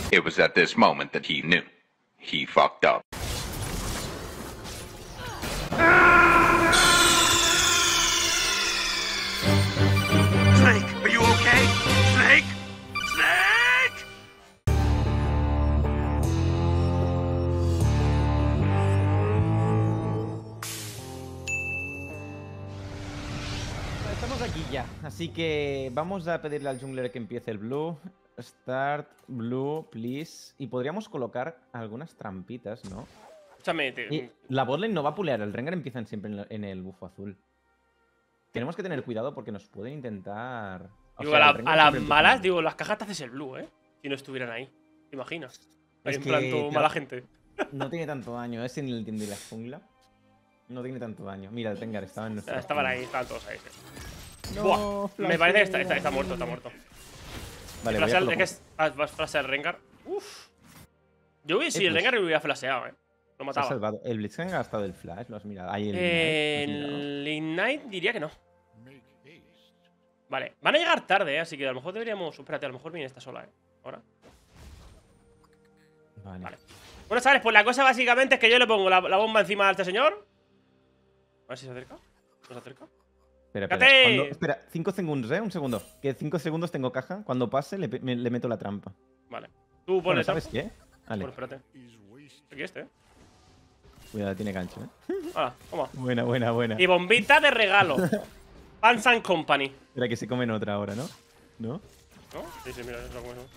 It was at this moment that he knew. He fucked up. Snake, are you okay? Snake? Snake! Estamos aquí ya, así que vamos a pedirle al jungler que empiece el blue. Start, blue, please. Y podríamos colocar algunas trampitas, ¿no? Escúchame, Y la botlane no va a pulear, el Rengar empiezan siempre en el bufo azul. Tenemos que tener cuidado porque nos pueden intentar... O digo, sea, a el Rengar las siempre empieza malas, en- digo, las cajas te haces el blue, ¿eh? Si no estuvieran ahí. ¿Te imaginas? Ahí Es en plan, que, todo claro, mala gente. No tiene tanto daño, es en el team de la jungla. No tiene tanto daño. Mira, el Rengar estaba en nuestra Estaban jungla. ahí, estaban todos ahí. Sí. No, Buah, me flasheo. parece que está muerto, está muerto. Vale, voy a Flashear, colocar- es que vas a flasear el Rengar. Uf. Yo hubiera, si el pues, Rengar lo hubiera flaseado, ¿eh? Lo se ha mataba. salvado. ¿El Blitzcrank ha gastado el flash? ¿Lo has mirado? Ahí el Ignite, ¿lo has mirado? El Ignite diría que no. Vale, van a llegar tarde, así que a lo mejor deberíamos... Espérate, a lo mejor viene esta sola, ¿eh? Ahora. Vale. Vale. Bueno, ¿sabes? Pues la cosa básicamente es que yo le pongo la bomba encima a este señor. A ver si se acerca. ¿No se acerca? Espera, ¡Cállate! espera, 5 segundos, ¿eh? Un segundo. Que 5 segundos tengo caja. Cuando pase, le meto la trampa. Vale. Tú Bueno, ponle ¿sabes trampa. qué? Vale, Bueno, espérate. Aquí este, ¿eh? cuidado, tiene gancho, ¿eh? Hala, toma. Buena, buena, buena. Y bombita de regalo. Pants and Company. Espera, que se comen otra ahora, ¿no? ¿No? ¿No? Sí, sí, mira, eso es bueno.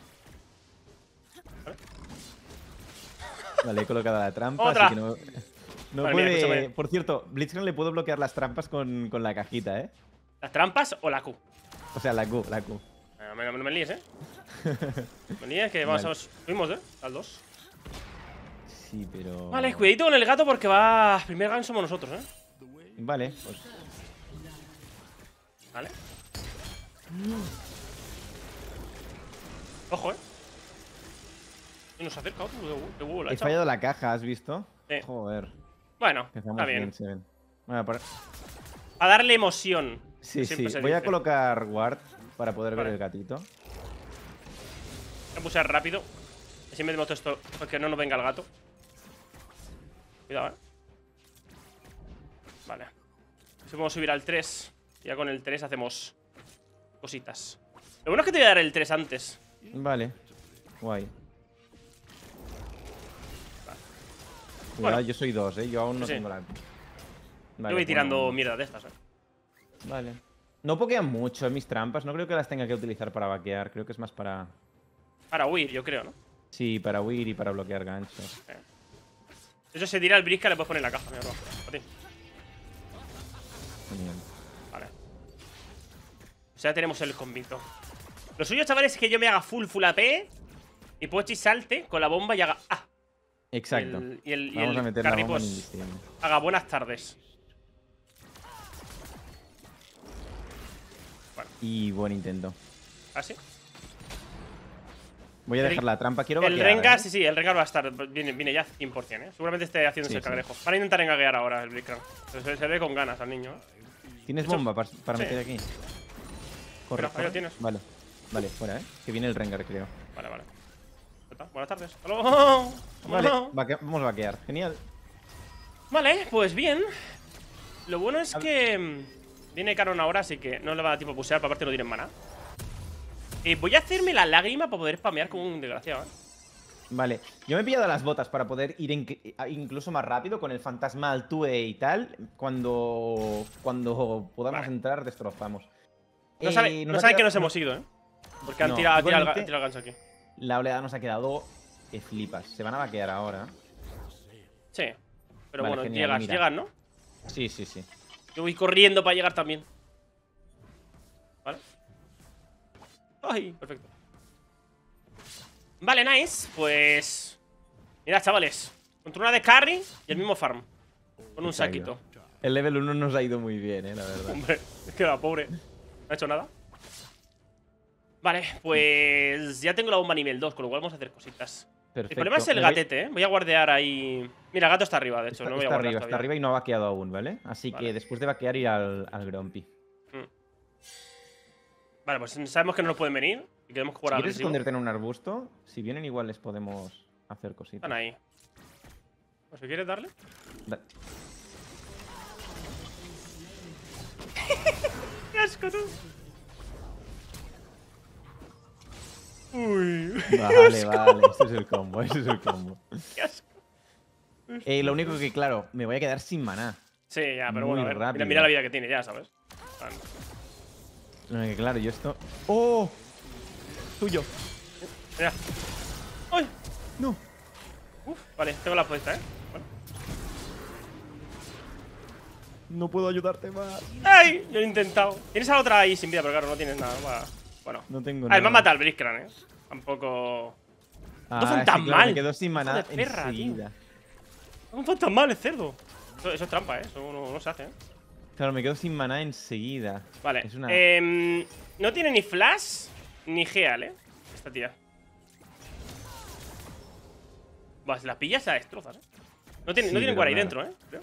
Vale, he colocado la trampa, ¡Otra! así que no... No Vale, mira, puede... escúchame. Por cierto, Blitzcrank le puedo bloquear las trampas con la cajita, ¿eh? ¿Las trampas o la Q? O sea, la Q, la Q. No me líes, ¿eh? Me líes que vamos Vale. a... Fuimos, ¿eh? Al 2. Sí, pero... Vale, cuidadito con el gato porque va... Primer gan somos nosotros, ¿eh? Vale, pues... Vale. Ojo, ¿eh? Y nos acerca otro. De huevo la ha He echado. fallado la caja, ¿has visto? Sí. Joder. Bueno, Empezamos está bien. Seven. Bueno, A darle emoción. Sí, que sí. siempre se Voy a dice. colocar ward para poder Vale. ver el gatito. Voy a pulsar rápido. Así me demuestro esto porque no nos venga el gato. Cuidado, ¿eh? Vale. Si podemos subir al 3. Ya con el 3 hacemos cositas. Lo bueno es que te voy a dar el 3 antes. Vale. Guay. Cuidado, Bueno. yo soy 2, ¿eh? Yo aún no Sí. tengo la... Yo voy tirando bueno. mierda de estas, ¿eh? Vale. No pokean mucho en mis trampas. No creo que las tenga que utilizar para vaquear. Creo que es más para... Para huir, yo creo, ¿no? Sí, para huir y para bloquear ganchos. Eso se tira al brisca, le puedes poner en la caja. Mira, abajo. A ti. Genial. Vale. O sea, tenemos el convito. Lo suyo, chavales, es que yo me haga full AP y Pochi salte con la bomba y haga... ¡Ah! Exacto. Y el Vamos a meter la Carry, bomba en pues, invisible. haga buenas tardes. Y buen intento. ¿Así? Voy a dejar la trampa. Quiero El vaquear, Rengar, ¿eh? sí, el Rengar va a estar. Viene ya 100%, ¿eh? Seguramente esté haciéndose Sí, el sí. cangrejo. Van a intentar engaguear ahora el Blitzcrank. Se ve con ganas al niño, ¿eh? ¿Tienes De hecho, bomba para sí. meter aquí? Corre, Mira, ahí lo corre. tienes. Vale. Vale, fuera, ¿eh? Que viene el Rengar, creo. Vale, vale. Ya está. Buenas tardes. ¡Hasta luego! Vale, Vámonos. vamos a vaquear. Genial. Vale, pues bien. Lo bueno es que viene Caron ahora, así que no le va a dar tiempo a pusear, para aparte no tienen mana. Voy a hacerme la lágrima para poder spamear como un desgraciado, ¿eh? Vale, yo me he pillado las botas para poder ir incluso más rápido con el fantasma al TUE y tal. Cuando podamos Vale. entrar, destrozamos. No saben que nos hemos ido, ¿eh? Porque han No, tirado igualmente- el gancho aquí. La oleada nos ha quedado que flipas. Se van a vaquear ahora. Sí. Pero Vale, bueno, genial, mira. llegas, ¿no? Sí, sí, sí. Yo voy corriendo para llegar también. ¿Vale? ¡Ay! Perfecto. Vale, nice. Pues... Mirad, chavales. Contra una de carry y el mismo farm. Con un Se ha ido. saquito. El level 1 nos ha ido muy bien, la verdad. Hombre, es que la pobre. No ha hecho nada. Vale, pues... Ya tengo la bomba nivel 2, con lo cual vamos a hacer cositas. Perfecto. El problema es el Me voy- gatete, ¿eh? Voy a guardear ahí... Mira, el gato está arriba, de hecho. No voy a Está guardar arriba, está todavía. arriba y no ha vaqueado aún, ¿vale? Así Vale. que después de vaquear ir al Grumpy. Vale, pues sabemos que no nos pueden venir y queremos jugar Si quieres agresivo. esconderte en un arbusto, si vienen igual les podemos hacer cositas. Están ahí. Pues si quieres darle. Da- ¡Qué asco, tú! Uy. Vale, vale, ese es el combo, ese es el combo. ¡Qué asco! Lo único que, claro, me voy a quedar sin maná. Sí, ya, pero Muy bueno, a ver. rápido. Mira la vida que tiene, ya, ¿sabes? Lo que, claro, yo esto... ¡Oh! Tuyo. Mira. ¡Ay! No. Uf, vale, tengo la puesta, Bueno. No puedo ayudarte más. ¡Ay! Yo he intentado. Tienes a la otra ahí sin vida, pero claro, no tienes nada. Bueno. No tengo A ver, me nada. ha matado el Blitzcrank, Tampoco. No son sí, tan claro, mal. Me quedo sin maná Hijo de perra, enseguida. No son tan mal el cerdo. Eso es trampa, Eso no se hace, Claro, me quedo sin maná enseguida. Vale. Es una... No tiene ni flash ni Geal, Esta tía. Buah, si la pillas, la destrozas, No tiene, Sí, no tiene pero guard ahí nada. dentro, Creo.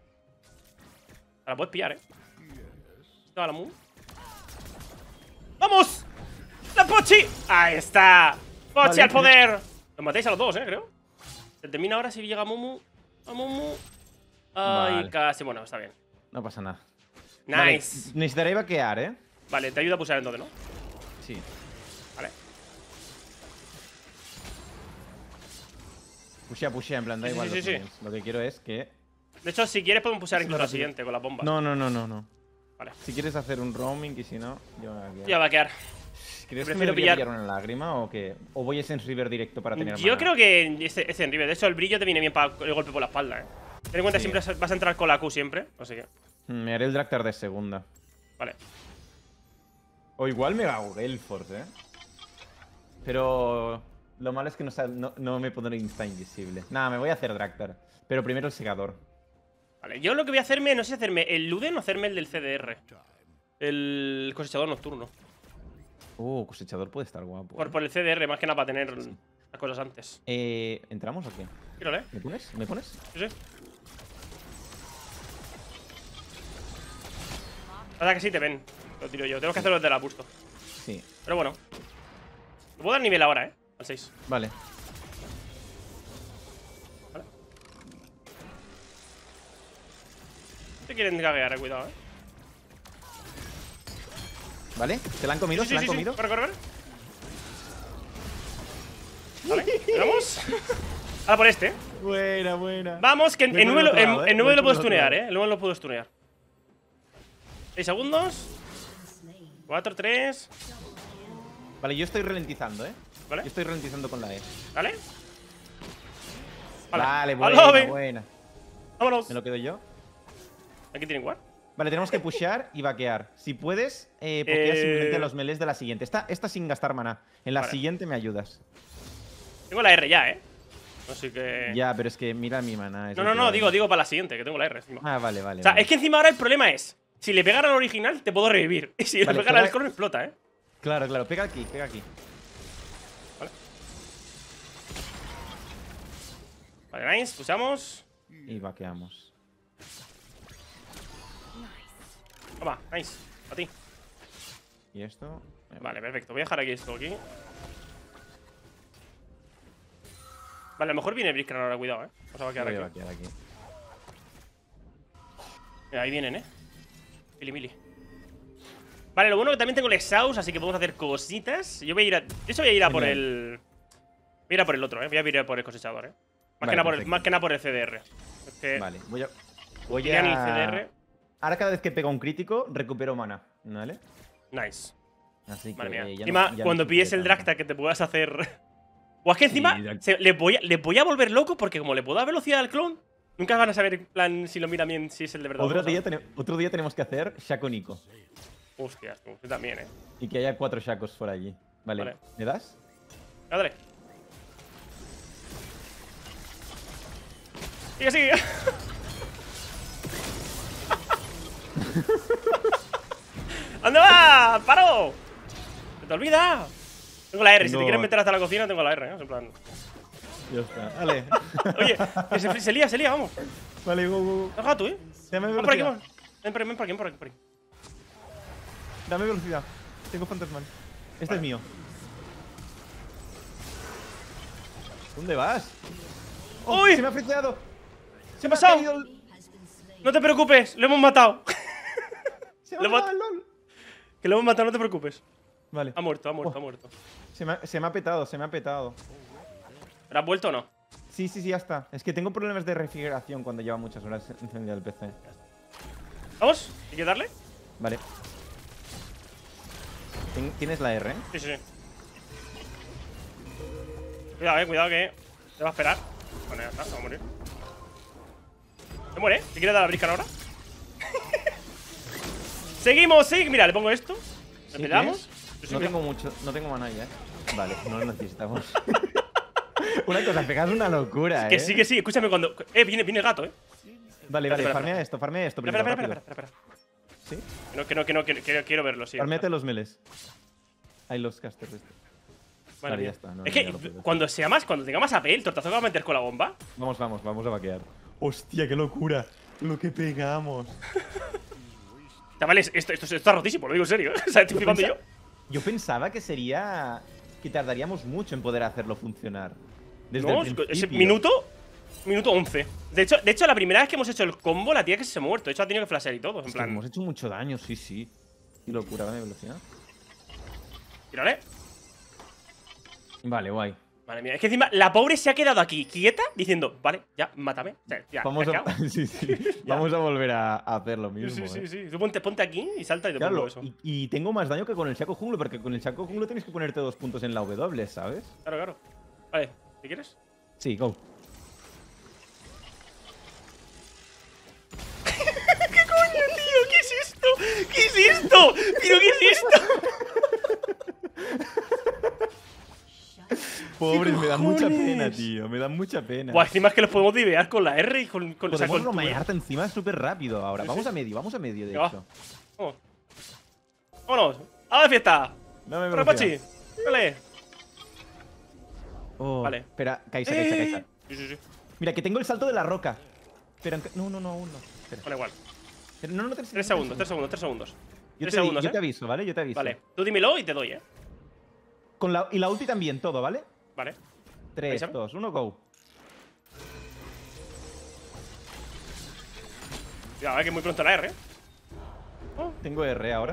La puedes pillar, Estaba la Moon. ¡Vamos! ¡La Pochi! ¡Ahí está! ¡Pochi Vale, al poder! Los matáis a los dos, creo. Se termina ahora si llega Mumu. A Mumu. Ay, Vale. casi. Bueno, está bien. No pasa nada. Nice. Vale, necesitaré vaquear, Vale, te ayuda a pulsar entonces, ¿no? Sí. Vale. Pushea, en plan, da Sí, igual. sí, los sí, sí. minions. Lo que quiero es que... De hecho, si quieres podemos pulsar Sí, incluso la rápido. siguiente con la bomba. No. Vale. Si quieres hacer un roaming y si no, yo vaqueo. Ya va a quedar. ¿Crees que prefiero me debería pillar- pillar una lágrima o qué? ¿O voy a Sense River directo para tener Yo maná? creo que ese en River. De hecho, el brillo te viene bien para el golpe por la espalda, Ten en cuenta Sí. siempre vas a entrar con la Q siempre. Así que. Me haré el Draktar de segunda. Vale. O igual me hago Galeforce, Pero... Lo malo es que no me pondré insta invisible. Nada, me voy a hacer Draktar. Pero primero el segador. Vale, yo lo que voy a hacerme, no sé si hacerme el Luden o hacerme el del CDR. El cosechador nocturno. Cosechador puede estar guapo. Por el CDR, más que nada para tener las cosas antes. ¿Entramos o qué? Mírale, ¿Me pones? ¿Me pones? sí, sí. Pasa que sí te ven. Lo tiro yo. Tenemos que hacerlo desde el arbusto. Sí. Pero bueno. Te puedo dar nivel ahora, Al 6. Vale. Te quieren gaguear, cuidado, ¿Vale? ¿Se la han comido? ¿Se la han comido? Corre, corre, corre. Vale, ¿vamos? Ahora por este. Buena. Vamos, que Voy en por 9 el otro lado, lo Voy por puedo el otro stunear, lado. El 9 lo puedo stunear. 6 segundos. 4, 3. Vale, yo estoy ralentizando, ¿Vale? Yo estoy ralentizando con la E. ¿Vale? Vale, ¡Alobe! buena. Vámonos. ¿Me lo quedo yo? Aquí tienen guard. Vale, tenemos que pushear y vaquear. Si puedes, pokeas simplemente los melees de la siguiente. Esta sin gastar maná. En la Vale. siguiente me ayudas. Tengo la R ya, Así que. Ya, pero es que mira mi maná. es lo que No, vale. digo para la siguiente, que tengo la R encima. Ah, vale. O sea, vale. es que encima ahora el problema es: si le pegan al original, te puedo revivir. Y si le Vale, pegan pega- al clon, explota, Claro, pega aquí. Vale, nice, pulsamos. Y vaqueamos. Toma, nice. A ti. Y esto... Vale, perfecto. Voy a dejar aquí esto aquí. Vale, a lo mejor viene Blitzcrank ahora, cuidado, Vamos a vaquear Voy a aquí. vaquear aquí. Mira, ahí vienen, Mili. Vale, lo bueno que también tengo el exhaust, así que podemos hacer cositas. Yo voy a ir a. De hecho, voy a ir a por Genial. el. Voy a ir a por el otro, Voy a ir a por el cosechador, Más, Vale, que nada perfecto. más que nada por el CDR. Es que Vale, voy pillan el a... CDR. Ahora cada vez que pega un crítico, recupero mana, ¿vale? Nice. Así que Madre mía. ya Encima, no- ya cuando no pilles el sufriré Draktar, que te puedas hacer. O es que encima Sí, le voy a volver loco porque como le puedo dar velocidad al clon, nunca van a saber en plan si lo miran bien, si es el de verdad. tanto. o no, Otro día tenemos que hacer Shaco Nico. Hostias, tú también, Y que haya 4 Shacos por allí. Vale, Vale. ¿me das? Dale. Sigue. ¿Dónde va? ¡Paro! ¡Se te olvida! Tengo la R, si te No. quieres meter hasta la cocina, tengo la R, En plan. Ya está. Vale. Oye, que se lía, vamos. Vale, go. Deja tú, Dame Ven por aquí, velocidad. ven por aquí. Dame velocidad. Tengo fantasmal. Este es mío. ¿Dónde vas? ¡Oh, ¡Uy! se me ha friseado! ¿Qué ha pasado? caído el- No te preocupes, lo hemos matado. Se me Lo ha mat- matado el LOL. Que lo hemos matado, no te preocupes. Vale. Ha muerto, ha muerto, Oh. ha muerto. Se me ha petado, se me ha petado. ¿Pero has vuelto o no? Sí, ya está. Es que tengo problemas de refrigeración cuando lleva muchas horas encendido el PC. ¿Vamos? ¿Hay que darle? Vale. ¿Tienes la R? Sí, sí, sí. Cuidado que te va a esperar. Bueno, ya está, se va a morir. ¿Se muere? ¿Te quieres dar la brisca ahora? Seguimos, sí. Mira, le pongo esto. ¿Le ¿Sí, peleamos? tienes? Sí, sí, No mira. tengo mucho, no tengo mana ya. Vale, no lo necesitamos. Una cosa, pegas una locura, Que sí, escúchame cuando. Viene el gato, Vale, Espera, farmea esto primero, Espera. rápido. ¿Sí? Que no, quiero verlo, sí. Farmeate los meles. Hay los casters. Vale, ya bien. está, no, es ya que lo puedo. cuando tenga más AP, el tortazo que va a meter con la bomba. Vamos a vaquear. Hostia, qué locura. Lo que pegamos. Chavales, esto está rotísimo, lo digo en serio. O sea, estoy flipando yo. Yo pensaba que sería. Que tardaríamos mucho en poder hacerlo funcionar. Desde No, el ese principio. minuto 11. De hecho, la primera vez que hemos hecho el combo, la tía que se ha muerto. De hecho, ha tenido que flashear y todo. En Es que plan, hemos hecho mucho daño, sí. Qué locura, dame velocidad. tírale. Vale, guay. Madre mía, es que encima la pobre se ha quedado aquí quieta diciendo, vale, ya, mátame. O sea, ya, Vamos ya, a, sí. Vamos a volver a hacer lo mismo. Sí. Tú ponte aquí y salta y te pongo Claro, eso. y tengo más daño que con el Shaco Junglo, porque con el Shaco Junglo tienes que ponerte 2 puntos en la W, ¿sabes? Claro. Vale, ¿qué quieres? Sí, go. ¿Qué coño, tío? ¿Qué es esto? ¿Qué es esto? ¿Pero qué es esto? Pobres, me dan mucha cojones? pena, tío. Me dan mucha pena. Buah, encima es que los podemos divear con la R y con o sea, Podemos con romañarte encima súper rápido ahora. Sí, Vamos sí. a medio, de Venga, hecho. Vamos. Vámonos. ¡A la fiesta! Dame ¡Corre, velocidad. Pachi! ¡Dale! Oh, Vale. Espera, Kaisa. Sí. Mira, que tengo el salto de la roca. Pero no, aún no. Espera. Vale, igual. Pero no, 3 segundos. Yo 3 te, segundos, yo te aviso, ¿vale? Yo te aviso. Vale. Tú dímelo y te doy, Y la ulti también, todo, ¿vale? Vale. 3, Avísame. 2, 1, go. Cuidado, que es muy pronto la R. Tengo R ahora.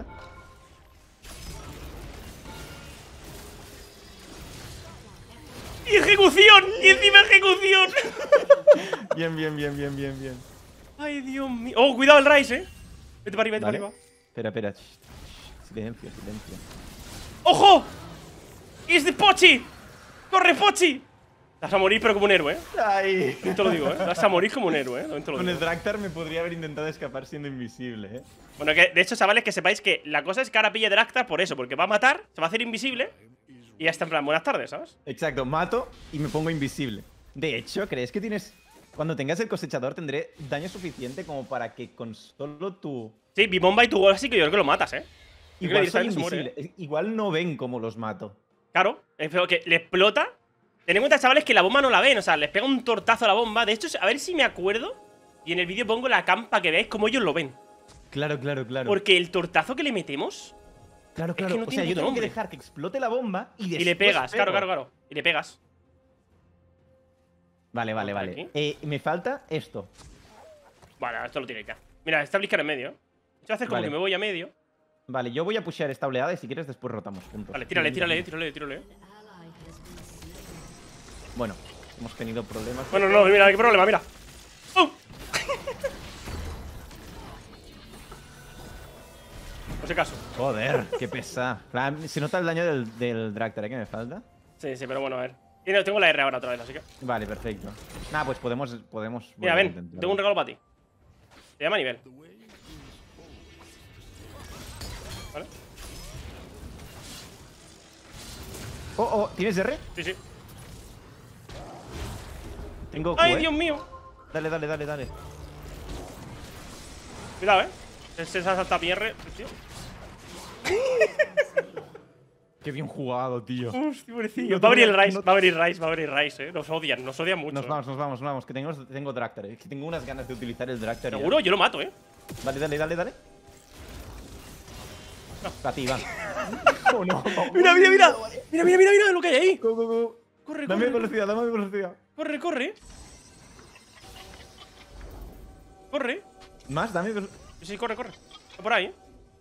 ¡Y ejecución! ¡Y encima ejecución! Bien. ¡Ay, Dios mío! ¡Oh, cuidado el Rise, Vete para arriba, Vale. arriba. Espera. Silencio. ¡Ojo! ¡Es de Pochi! ¡Corre, Pochi! Vas a morir, pero como un héroe, Ay. También te lo digo, Vas a morir como un héroe, También te lo Con el digo. Draktar me podría haber intentado escapar siendo invisible, Bueno, que de hecho, chavales, que sepáis que la cosa es que ahora pille Draktar por eso, porque va a matar, se va a hacer invisible y ya está en plan, buenas tardes, ¿sabes? Exacto, mato y me pongo invisible. De hecho, ¿crees que tienes... Cuando tengas el cosechador tendré daño suficiente como para que con solo tu... Sí, mi bomba y tu gol así que yo creo que lo matas, Yo creo que Igual soy directamente se muere, invisible. Igual no ven cómo los mato. Claro, es feo que le explota. Ten en cuenta, chavales, que la bomba no la ven, o sea, les pega un tortazo a la bomba. De hecho, a ver si me acuerdo. Y en el vídeo pongo la campa que veáis cómo ellos lo ven. Claro. Porque el tortazo que le metemos. Claro. que no O sea, tiene yo tengo nombre. que dejar que explote la bomba y después Y le pegas, pego. claro. Y le pegas. Vale. aquí. Me falta esto. Vale, esto lo tiene ya. Mira, está Blizzard en medio. Yo voy a hacer como Vale. que me voy a medio. Vale, yo voy a pushear esta oleada y si quieres después rotamos juntos. Vale, tírale. Bueno, hemos tenido problemas. Bueno, no, mira, qué problema, mira. No sé caso. Joder, qué pesa. Se nota el daño del Draktar, ¿eh? Que me falta. Sí, pero bueno, a ver. Y no, tengo la R ahora otra vez, así que. Vale, perfecto. Nada, pues podemos Mira, volver a ven, intentarlo. tengo un regalo para ti. Se llama nivel. ¿Vale? Oh, ¿tienes R? Sí. Tengo Q, ¡Ay, ¿eh? Dios mío! Dale. Cuidado, Se ha saltado mi R, tío. Qué bien jugado, tío. Hostia, pobrecillo. No Va a abrir el tengo- Rise, no- va a abrir Rise, Nos odian mucho. Nos vamos, que tengo Draktar. Es que tengo unas ganas de utilizar el Draktar. ya. Seguro, yo lo mato, Dale. No. Para ti, va. Oh, no. Mira, mira, mira. Mira, mira, mira, mira lo que hay ahí. Go, go, go. Corre, Dame corre. velocidad, dame velocidad. Corre, corre. Corre. Más, dame velocidad. Sí, corre, corre. Está por ahí.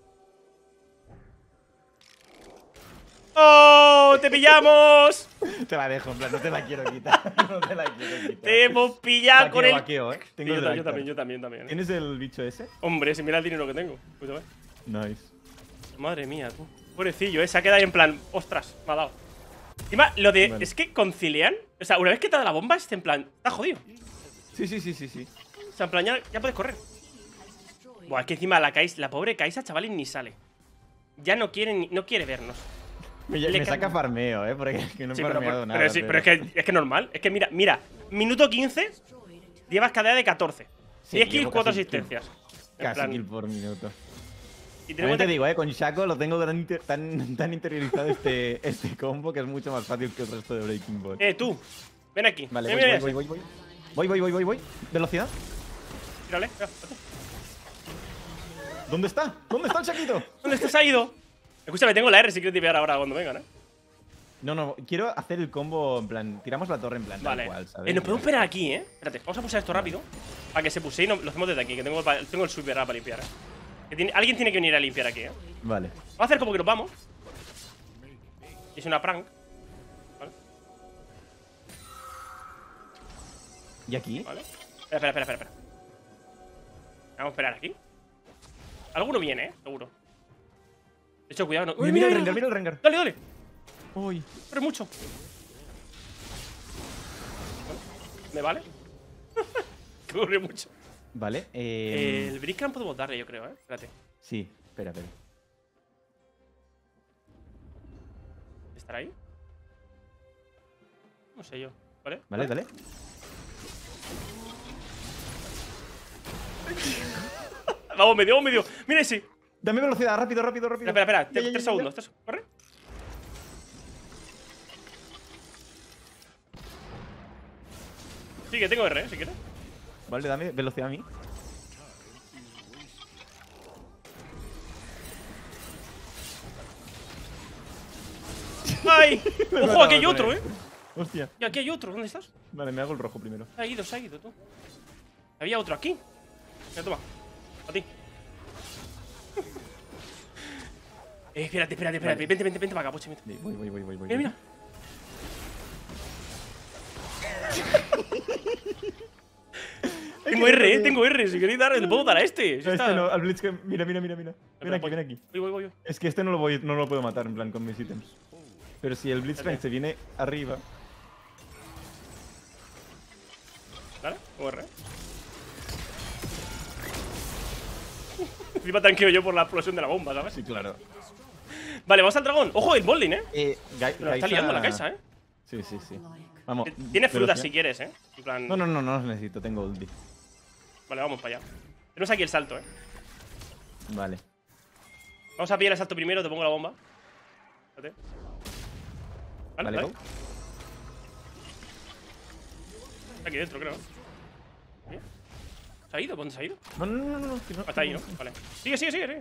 ¡Oh! ¡Te pillamos! Te la dejo, en plan, no te la quiero quitar. No te la quiero quitar. Te hemos pillado con el. Vaqueo, Sí, Tengo el yo Draktar. también, yo también, también. ¿Tienes el bicho ese? Hombre, si mira el dinero que tengo. Escúchame. Nice. Madre mía, tú. Pobrecillo, se ha quedado ahí en plan. Ostras, me ha dado. Encima, lo de. Vale. Es que concilian. O sea, una vez que te da la bomba, en plan. Está jodido. Sí, sí, sí, sí, sí. O sea, en plan, ya puedes correr. Buah, es que encima la pobre Kaisa, chavales, ni sale. Ya no quiere, no quiere vernos. Me Le saca cambia. farmeo, porque es que no he Sí, pero, farmeado nada. pero es que normal. Es que mira, minuto 15, llevas cadena de 14. Sí, 10 kills, llevo 4 casi asistencias. En Casi plan, kill por minuto. y ten en También cuenta te digo, con Shaco lo tengo tan interiorizado este combo que es mucho más fácil que el resto de Breaking Ball. tú, ven aquí. Vale, Mira, mira, voy. Velocidad. Tírale, mira, vete. ¿Dónde está? ¿Dónde está el Shaquito? ¿Dónde estás? Ha ido. Escúchame, tengo la R si quieres tipear ahora cuando vengan, No, quiero hacer el combo en plan. Tiramos la torre en plan Vale. tal cual, ¿sabes? Nos podemos esperar aquí, Espérate, vamos a pulsar esto rápido. Para que se puse y lo hacemos desde aquí, que tengo el sweeper para limpiar, alguien tiene que venir a limpiar aquí, Vale. Vamos a hacer como que nos vamos. Y es una prank. Vale, ¿Y aquí? vale. Espera. Vamos a esperar aquí. Alguno viene, seguro. De hecho, cuidado, no. Uy, Mira el Rengar. Dale. Uy. Corre mucho. ¿Me vale? Corre mucho. Vale. El Brickcam podemos darle, yo creo, Espérate. Sí, espera. ¿Estará ahí? No sé yo. ¿Vale? Vale, dale. Vamos medio. Mira ese. Dame velocidad, rápido. Espera. Ya. 3 segundos. Corre. Sí, que tengo R, si quieres. Vale, dame velocidad a mí. ¡Ay! ¡Ojo, aquí hay con otro, él. Hostia. Y aquí hay otro. ¿Dónde estás? Vale, me hago el rojo primero. Se ha ido tú. Había otro aquí. Mira, toma. A ti. Espérate. Vale. Vente para acá, poche. Voy. Mira. Tengo R, si queréis dar, le puedo dar a este. Si está- No, al Blitz que. Mira. Ven aquí. Voy. Es que este no lo puedo matar en plan con mis ítems. Pero si el Blitzcrank se viene arriba. ¿Vale? Tengo R. Encima tranquilo yo por la explosión de la bomba, ¿sabes? Sí, claro. Vale, vamos al dragón. Ojo, el bowling, Lo está Kaisa- liando la Kaisa, Sí. Vamos. Tienes frutas velocidad. si quieres, En plan. No los necesito, tengo ulti. Vale, vamos para allá. Tenemos aquí el salto, Vale. Vamos a pillar el salto primero, te pongo la bomba. Espérate. Vale, go. Está aquí dentro, creo. ¿Sí? ¿Se ha ido? ¿Dónde se ha ido? No. que no- Está ahí, ¿no? Vale. Sigue.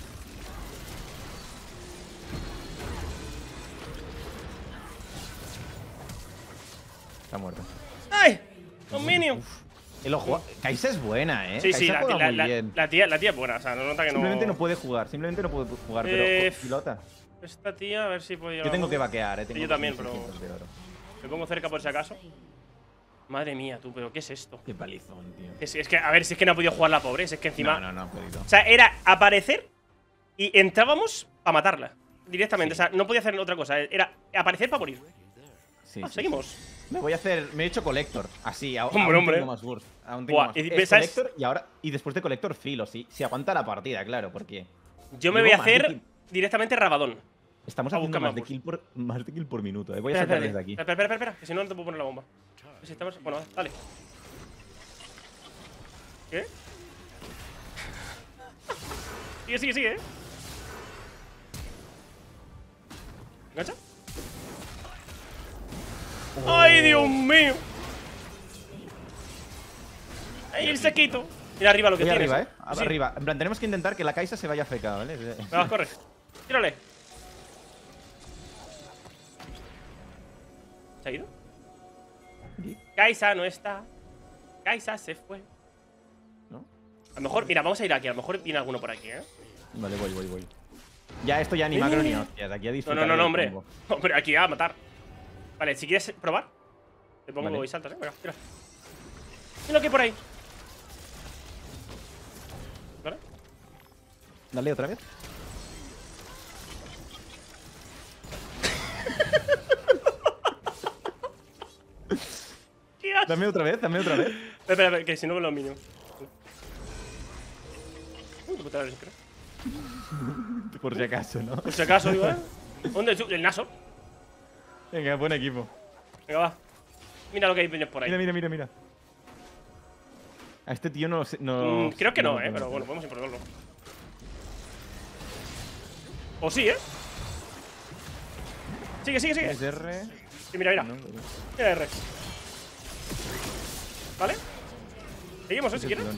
Está muerto. ¡Ay! ¡Un minion! El ojo. Kaisa es buena, Sí, Kaisa juega muy bien. la tía es buena, o sea, no nota que Simplemente no no. puede jugar, pero pilota. Esta tía, a ver si puedo. Yo tengo que vaquear, tengo yo también, 2.600 de oro. Me pongo cerca por si acaso. Madre mía, tú, pero ¿qué es esto? Qué palizón, tío. Es que, a ver, si es que no ha podido jugar la pobre, es que encima. No, ha podido. O sea, era aparecer y entrábamos a matarla. Directamente, Sí. o sea, no podía hacer otra cosa. Era aparecer para morir. Sí, Seguimos. Me he hecho Collector. Así, Hombre. aún tengo más burst. Aún tengo Buah, más. y Es ¿sabes? Collector y después de Collector Filo, sí. Si aguanta la partida, claro, porque. Yo me Llevo voy a más de hacer kill. directamente Rabadón. Estamos A haciendo buscar más de kill por minuto, Voy a Espera, saltar desde aquí. Espera, que si no, no te puedo poner la bomba. A ver si estamos. Bueno, dale. ¿Qué? Sigue. ¿Engancha? ¡Ay, Dios mío! ¡Ay, el saquito! Mira arriba lo que Voy tienes. arriba, Sí. Arriba. En plan, tenemos que intentar que la Kaisa se vaya FK, ¿vale? Venga, corre. Tírale. ¿Se ha ido? Aquí, Kaisa no está. Kaisa se fue. ¿no? A lo mejor, mira, vamos a ir aquí. A lo mejor viene alguno por aquí, ¿eh? Vale, voy. Ya esto ya ni macro ni hostias. Aquí a disfrutar No, del hombre. combo. Hombre, aquí a matar. Vale, si quieres probar, te pongo Vale. y saltas, ¿eh? Venga, tira. Mira lo que hay por ahí. ¿Vale? Dale otra vez. ¿Qué haces? Dame otra vez. Espera, que si no me lo minions. Uy, qué putada eres, creo. Por si acaso, ¿no? Por si acaso, digo, ¿eh? ¿Dónde? El Naso. Venga, buen equipo. Venga, va. Mira lo que hay por ahí. Mira. A este tío no... no creo que no, lo pero conozco. bueno, podemos importarlo. O sí, ¿eh? Sigue. Es R. Sí, mira. No, Mira R. ¿Vale? Seguimos, si quieres.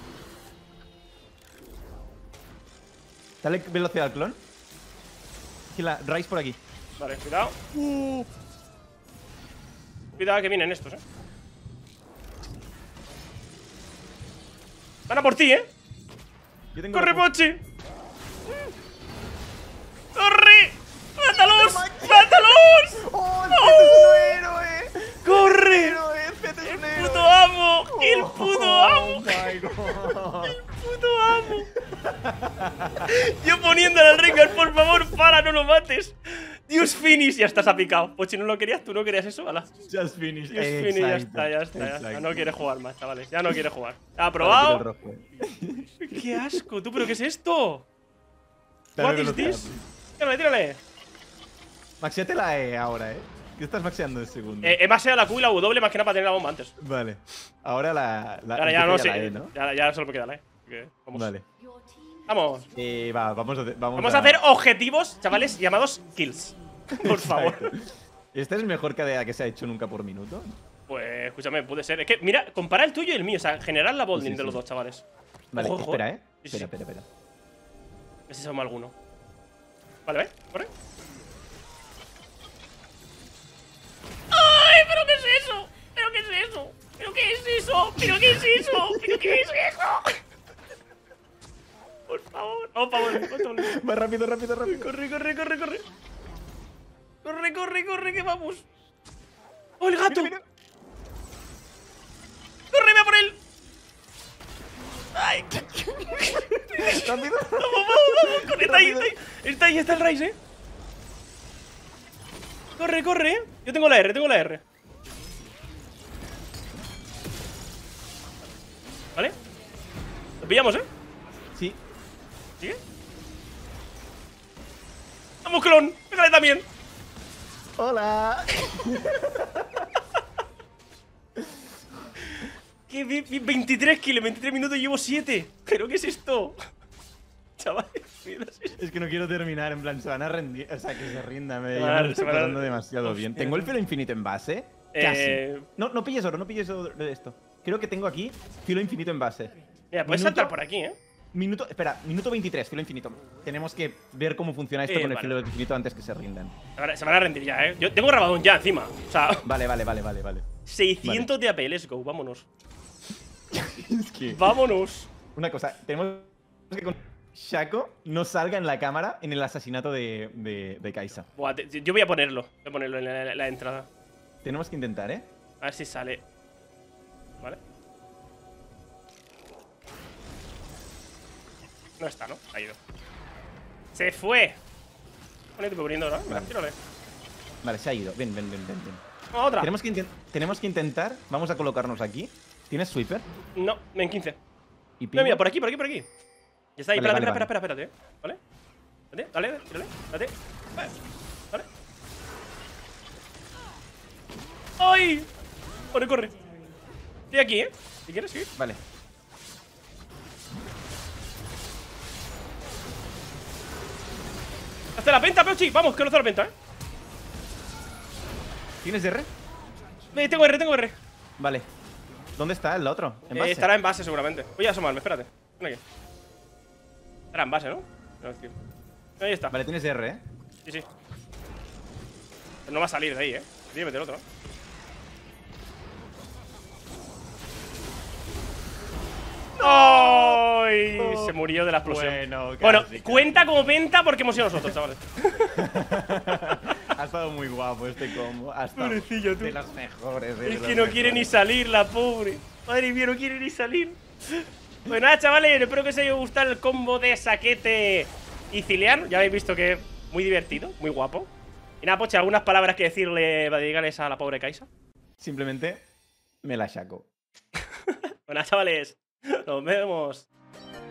Dale velocidad al clon. Rise por aquí. Vale, cuidado. Cuidado que vienen estos, Van a por ti, Yo tengo ¡Corre, la- Pochi! ¡Corre! ¡Mátalos! ¡Mátalos! ¡Oh, el Pete es un héroe! ¡Corre! ¡El Pete es un héroe! ¡Puto amo! ¡El puto amo! Oh my God. ¡Puto amo! Yo poniéndole al Rengar, por favor, para, no lo mates. Dios finish, ya estás apicado. Pochi, ¿no lo querías? ¿Tú no querías eso? ¡Hala! Just finish. Dios finish, ya está. Ya Exacto. no quiere jugar más, chavales. Ya no quiere jugar. ¿Ha Ahora probado? quiero el rojo. ¡Qué asco! ¿Tú, pero qué es esto? Dale What is velocidad. this? Tírale. Maxiate la E ahora, ¿Qué estás maxeando en segundo? He maseado la Q y la W más que nada para tener la bomba antes. Vale. Ahora Ahora ya no empieza sé. la E, ¿no? Ya solo me queda la E. Así que vamos. Vale. Vamos. Vamos a hacer objetivos, chavales, llamados kills. Por favor. Exacto. ¿Este es el mejor KDA que se ha hecho nunca por minuto? Pues escúchame, puede ser. Es que, mira, compara el tuyo y el mío. O sea, generar la bonding Sí, de los sí. dos, chavales. Vale, Ojo, espera, Sí, sí. Espera. A ver si se llama alguno. Vale, ¿ves? Corre. ¡Ay! ¿Pero qué es eso? ¿Pero qué es eso? ¿Pero qué es eso? ¿Pero qué es eso? ¿Pero qué es eso? Por favor. Vamos, Pablo. Va rápido. Corre. Corre, que vamos. ¡Oh, el gato! Mira. ¡Corre, ve a por él! ¡Ay! Rápido. Vamos, corre, está ahí, está el Rise, Corre. Yo tengo la R. ¿Vale? Lo pillamos, Sí. ¿Sigue? ¡Vamos, clon! ¡Pégale también! Hola. ¿Qué? 23 kills, 23 minutos y llevo 7. ¿Pero qué es esto? Chavales, mira, Es que no quiero terminar, en plan, se van a rendir. O sea, que se rinda, me Se van a- lo estoy se van a- pasando demasiado bien. Hostia. ¿Tengo el filo infinito en base? Casi. No pilles oro de esto. Creo que tengo aquí filo infinito en base. Mira, puedes Minuto- saltar por aquí, Minuto 23, filo infinito. Tenemos que ver cómo funciona esto con el vale. filo infinito antes que se rindan. Se van a rendir ya, Yo tengo Rabadón ya encima. O sea, Vale. 600 de AP, let's go, vámonos. Es que, Vámonos. una cosa, tenemos que con Shaco no salga en la cámara en el asesinato de Kaisa. Buah, yo voy a ponerlo. Voy a ponerlo en la entrada. Tenemos que intentar, A ver si sale. ¿Vale? No está, ¿no? Ha ido. ¡Se fue! Ponete poniendo, ¿no? Venga, tírale. Vale, se ha ido. Ven. Otra. Tenemos que intentar. Vamos a colocarnos aquí. ¿Tienes sweeper? No, en 15. Y Mira, pingüe? por aquí. Ya está ahí. Vale, Espérate. ¿Vale? Dale, tírale. Dale. Vale. ¡Ay! Corre. Estoy aquí, Si quieres, sí. Vale. Hazte la penta, Peochi. Vamos, que no hace la penta, ¿Tienes R? Tengo R. Vale. ¿Dónde está el otro? ¿En base? Estará en base, seguramente. Voy a asomarme, espérate. Ven aquí. Estará en base, ¿no? No, tío. Ahí está. Vale, tienes R, Sí. Pero no va a salir de ahí, Tiene que meter otro. ¡Ay! Se murió de la explosión. Bueno, cuenta como penta porque hemos sido nosotros, chavales. Ha estado muy guapo este combo. Ha estado Pobrecillo, tú. de las mejores. Es que no quiere ni salir, la pobre. Madre mía, no quiere ni salir. Pues nada, chavales, espero que os haya gustado el combo de Saquete y Zilean. Ya habéis visto que es muy divertido, muy guapo. Y nada, Pocha, ¿algunas palabras que decirle para dedicarles a la pobre Kaisa? Simplemente me la saco. Bueno, chavales, nos vemos.